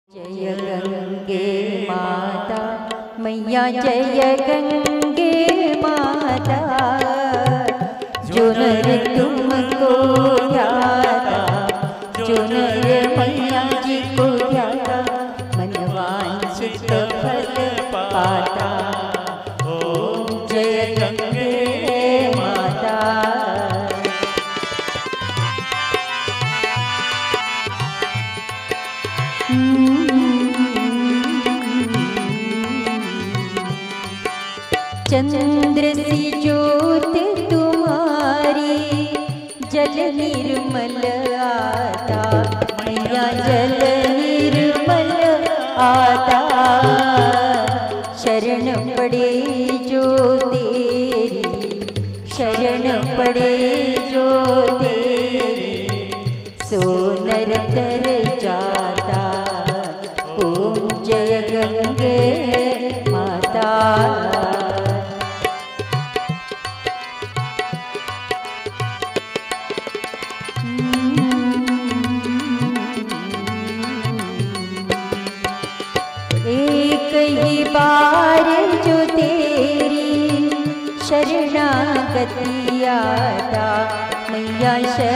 जय गंगे माता मैया, जय गंगे माता, जो नर तुमको ध्याता, जो नर मैया जी को ध्याता, मनवांछित फल पाता। ओम जय गंगे माता। चंद्र सी ज्योत तुम्हारी, जल निर्मल आता, मैया जल निर्मल आता। शरण पड़े जो तेरी, शरण पड़े जो तेरी, सो नर तर जाता। ओम जय गंगे माता। एक ही बार जो तेरी शरणागति आता, मैया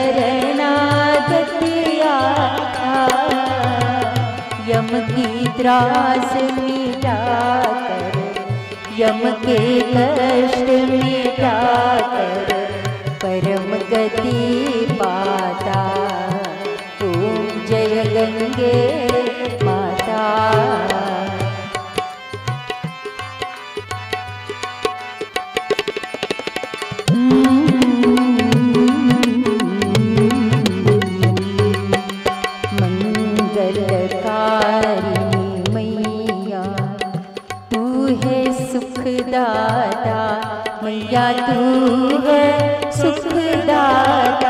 शरणागति आता। यम की त्रास मिटा कर, यम के कष्ट मिटा कर, परम गति पाता। ओम जय गंगे माता। मंगलकारिणी मैया, तू है सुखदाता, मैया तू है सुखदाता।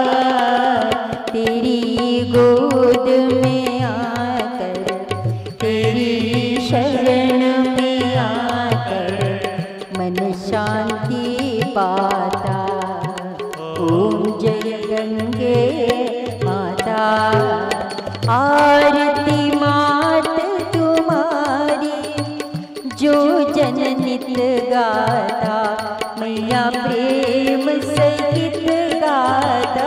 तेरी गोद में आकर, तेरी शरण में आकर, मन शांति पाता। ओम जय गंगे माता। आरती मात तुम्हारी, जो जन नित गाता, मैया प्रेम सहित गाता।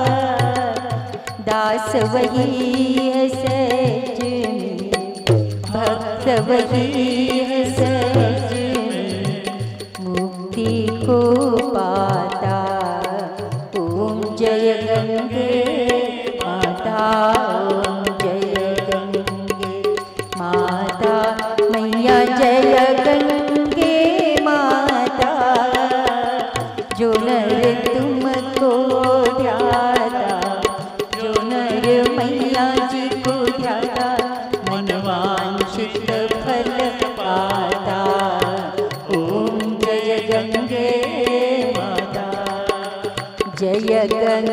दास वही है सहज में, भक्त वही है सहज में, मुक्ति को पाता। ओम जय गंगे माता। ओम जय गंगे माता मैया, जय गंगे माता। जो नर तुमको ध्याता, जो नर मैया जी को ध्याता, मनवांछित फल पाता। ओम जय गंगे माता। जय गंगे